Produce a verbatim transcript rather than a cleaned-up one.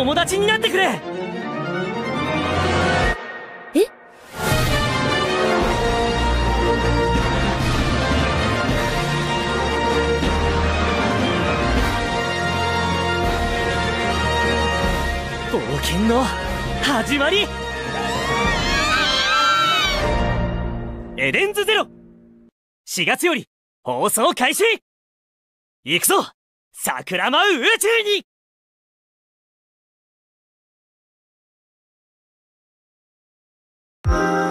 友達になってくれ。 え？ 冒険の始まり。エデンズゼロしがつより放送開始。行くぞ桜舞う宇宙に。 うん。